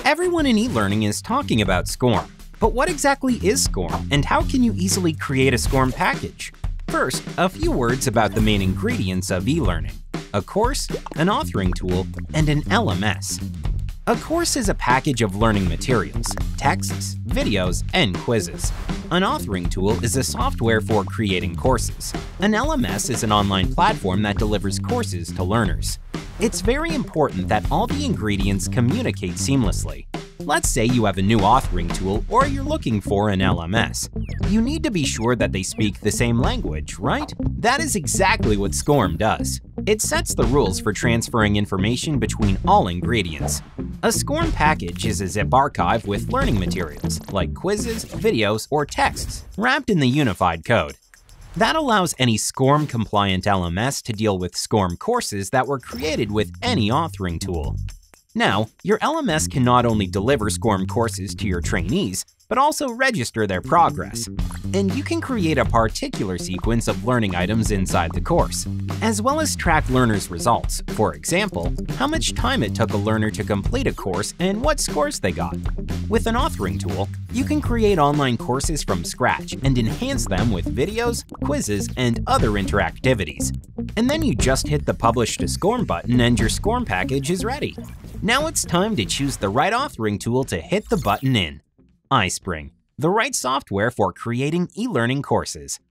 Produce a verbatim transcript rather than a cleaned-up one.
Everyone in e-learning is talking about SCORM, but what exactly is SCORM and how can you easily create a SCORM package? First, a few words about the main ingredients of e-learning: a course, an authoring tool, and an L M S. A course is a package of learning materials, texts, videos, and quizzes. An authoring tool is a software for creating courses. An L M S is an online platform that delivers courses to learners. It's very important that all the ingredients communicate seamlessly. Let's say you have a new authoring tool or you're looking for an L M S. You need to be sure that they speak the same language, right? That is exactly what SCORM does. It sets the rules for transferring information between all ingredients. A SCORM package is a zip archive with learning materials, like quizzes, videos, or texts, wrapped in the unified code. That allows any SCORM-compliant L M S to deal with SCORM courses that were created with any authoring tool. Now, your L M S can not only deliver SCORM courses to your trainees, but also register their progress. And you can create a particular sequence of learning items inside the course, as well as track learners' results. For example, how much time it took a learner to complete a course and what scores they got. With an authoring tool, you can create online courses from scratch and enhance them with videos, quizzes, and other interactivities. And then you just hit the Publish to SCORM button and your SCORM package is ready. Now it's time to choose the right authoring tool to hit the button in. iSpring, the right software for creating e-learning courses.